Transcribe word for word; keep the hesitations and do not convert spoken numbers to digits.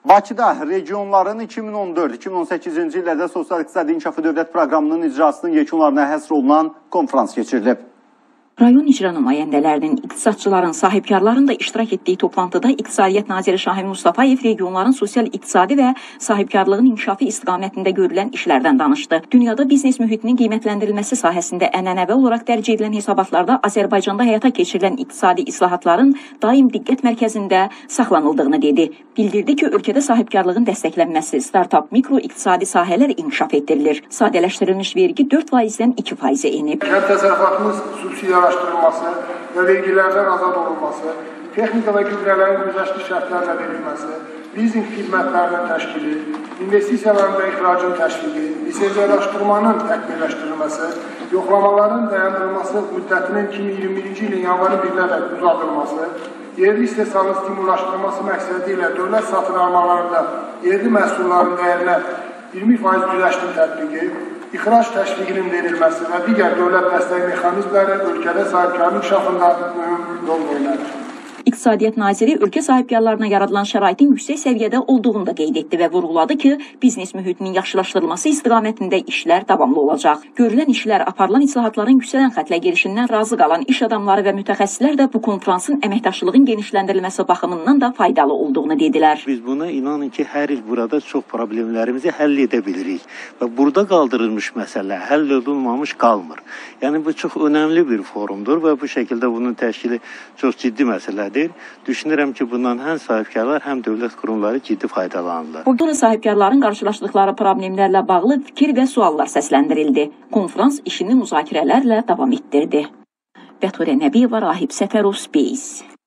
Bakıda regionların iki min on dörd iki min on səkkizinci illərdə sosial-iqtisadi inkişafı dövlət proqramının icrasının yekunlarına həsr olunan konferans keçirilib. Rayon icra nümayəndələrinin, iqtisadçıların, sahibkarların da iştirak etdiyi toplantıda İqtisadiyyat Naziri Şahin Mustafayev regionların sosial-iqtisadi və sahibkarlığın inkişafı istiqamətində görülən işlərdən danışdı. Dünyada biznes mühitinin qiymətləndirilməsi sahəsində ənənəvi olaraq dərc edilən hesabatlarda Azərbaycanda həyata keçirilən iqtisadi islahatların daim diqqət mərkəzində saxlanıldığını dedi. Bildirdi ki, ölkədə sahibkarlığın dəstəklənməsi, startup, mikro-iqtisadi sahələr inkişaf etdirilir. Sadələşdirilmiş vergi dörd faizdən iki faizə enib. Kənd təsərrüfatımız subsidiyalaşdırılması və vergilərdən azad olunması, texnika və gübrələrin güzəştli şərtlərlə verilməsi, leasing xidmətlərinin təşkili, investisiyaların və ixracın təşviqi, lisenziyalaşdırmanın təkmilləşdirilməsi, yoxlamaların dayandırılması müddətinin iki min iyirmi birinci ilin yanvarı birinə uzadılması, yerli istehsalın stimullaşdırılması məqsədi ilə dövlət satın almalarında yerli məhsulların dəyərinə iyirmi faiz güzəştin tətbiqi, ixrac təşviqinin verilməsi və digər dövlət dəstək mexanizmləri ölkədə sahibkarlıq inkişafında mühüm rol oynayır. İqtisadiyyat Naziri ölkə sahibkarlarına yaradılan şəraitin yüksək səviyyədə olduğunu da qeyd etdi və vurğuladı ki, biznes mühitinin yaxşılaşdırılması istiqamətində işlər davamlı olacaq. Görülən işlər, aparılan islahatların yüksələn xətlə girişindən razı qalan iş adamları və mütəxəssislər də bu konferansın əməkdaşlığın genişləndirilməsi baxımından da faydalı olduğunu dedilər. Biz buna inanın ki, hər il burada çox problemlərimizi həll edə bilirik və burada qaldırılmış məsələ həll edilməmiş qalmır. Yəni bu çox önəmli bir forumdur və bu şəkildə bunun təşkili çox ciddi məsələdir. Düşünürəm ki, bundan həm sahibkarlar, həm dövlət qurumları ciddi faydalanırlar. Burada da sahibkarların qarşılaşdıqları problemlərlə bağlı fikir və suallar səsləndirildi. Konferans işini müzakirələrlə davam etdirdi. Bəturə Nəbiyeva, Rahib Səfərov, Space.